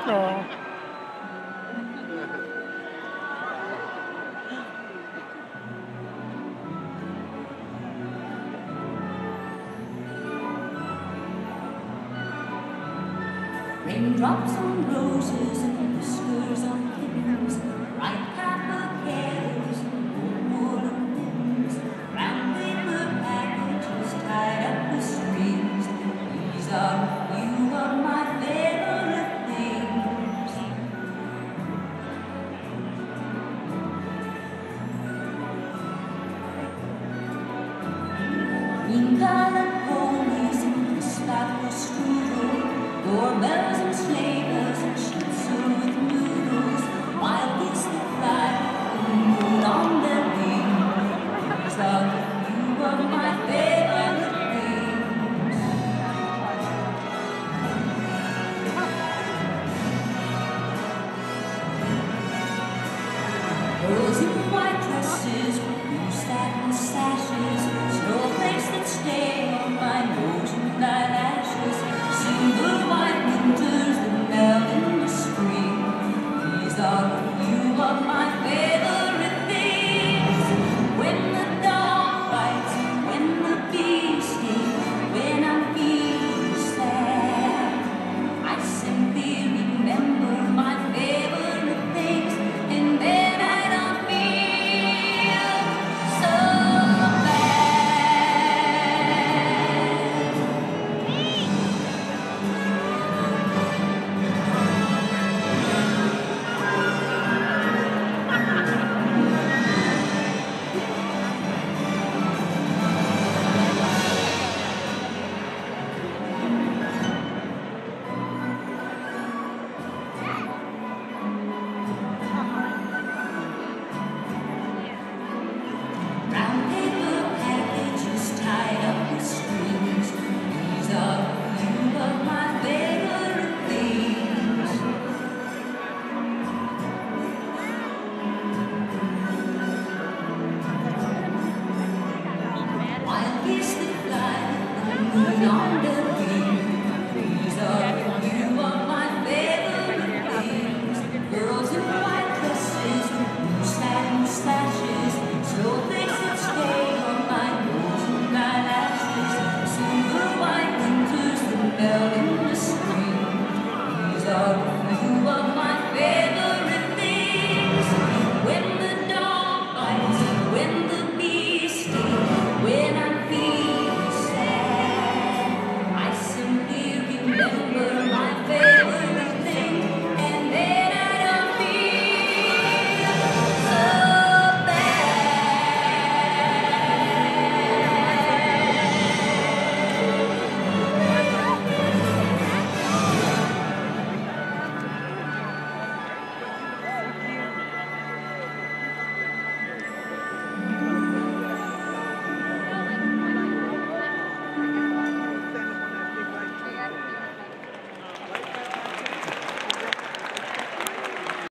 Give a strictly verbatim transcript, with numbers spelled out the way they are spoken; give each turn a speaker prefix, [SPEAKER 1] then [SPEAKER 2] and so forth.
[SPEAKER 1] No.
[SPEAKER 2] Raindrops on roses and whiskers on kittens, bright copper kettles and old wooden mittens, brown paper packages tied up with strings. These are a few of my favorite things. Green-colored ponies in the slot was strudel, doorbells and sleigh bells and schnitzel with noodles, wild geese that fly with the moon on their wing. These are a few of my favorite things. Girls in white dresses with blue satin sashes, snowflakes that stay on my nose and eyelashes, silver white winters that melt into spring. These are a few of my favorite things. When the dog bites, when the bees sting, when I'm feeling sad, I simply remember my favorite things, and then I don't feel so bad. Brown paper packages tied up with strings. These are a few of my favorite things. Wild geese that fly with the moon on their